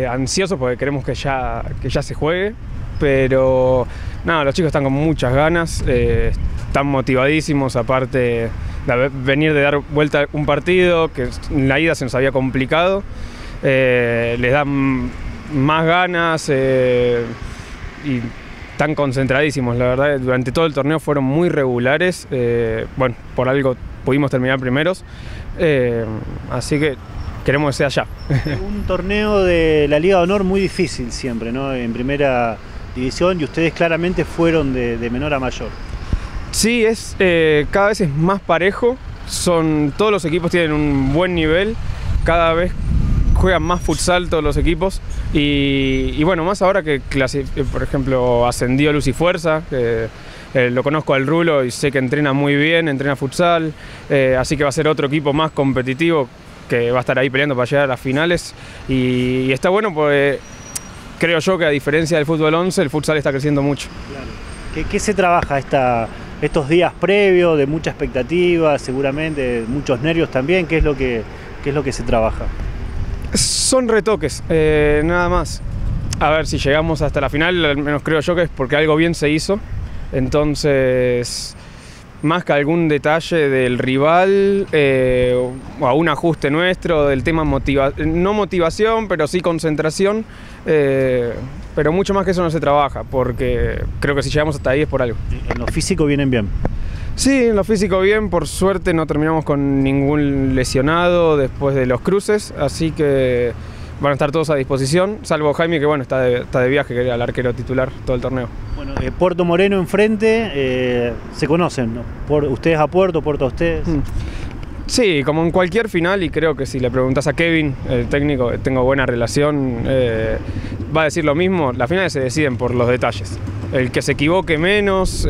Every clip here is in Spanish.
ansiosos porque queremos que ya se juegue, pero nada, los chicos están con muchas ganas, están motivadísimos, aparte de venir de dar vuelta a un partido que en la ida se nos había complicado, les dan más ganas y están concentradísimos, la verdad. Durante todo el torneo fueron muy regulares, bueno, por algo pudimos terminar primeros, así que queremos que sea ya. Un torneo de la Liga de Honor muy difícil siempre, ¿no? En primera división, y ustedes claramente fueron de menor a mayor. Sí, cada vez es más parejo, todos los equipos tienen un buen nivel, cada vez juegan más futsal todos los equipos y bueno, más ahora que por ejemplo ascendió Luz y Fuerza, lo conozco al Rulo y sé que entrena muy bien, entrena futsal, así que va a ser otro equipo más competitivo que va a estar ahí peleando para llegar a las finales y está bueno porque creo yo que a diferencia del fútbol 11 el futsal está creciendo mucho. Claro. ¿Qué se trabaja estos días previos de mucha expectativa, seguramente muchos nervios también? ¿Qué es lo que se trabaja? Son retoques, nada más. A ver, si llegamos hasta la final, al menos creo yo que es porque algo bien se hizo. Entonces, más que algún detalle del rival o a un ajuste nuestro, del tema no motivación, pero sí concentración. Pero mucho más que eso no se trabaja, porque creo que si llegamos hasta ahí es por algo. ¿En lo físico vienen bien? Sí, en lo físico bien, por suerte no terminamos con ningún lesionado después de los cruces, así que van a estar todos a disposición, salvo Jaime, que bueno, está de viaje, que era el arquero titular todo el torneo. Bueno, Puerto Moreno enfrente, se conocen, ¿no? ¿Ustedes a Puerto a ustedes? Sí, como en cualquier final, y creo que si le preguntas a Kevin, el técnico, tengo buena relación, va a decir lo mismo. Las finales se deciden por los detalles. El que se equivoque menos,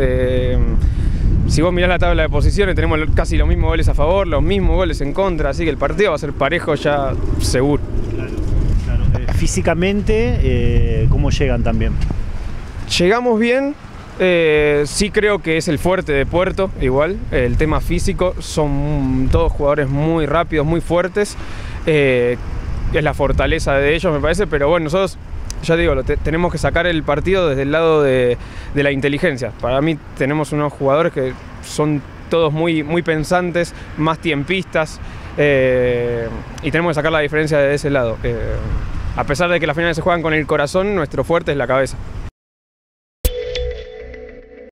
si vos mirás la tabla de posiciones, tenemos casi los mismos goles a favor, los mismos goles en contra, así que el partido va a ser parejo ya seguro. Claro. Físicamente, ¿cómo llegan también? Llegamos bien. Sí creo que es el fuerte de Puerto, igual, el tema físico, son todos jugadores muy rápidos, muy fuertes, es la fortaleza de ellos me parece, pero bueno, nosotros, ya digo, tenemos que sacar el partido desde el lado de la inteligencia. Para mí tenemos unos jugadores que son todos muy pensantes, más tiempistas, y tenemos que sacar la diferencia de ese lado. A pesar de que las finales se juegan con el corazón, nuestro fuerte es la cabeza.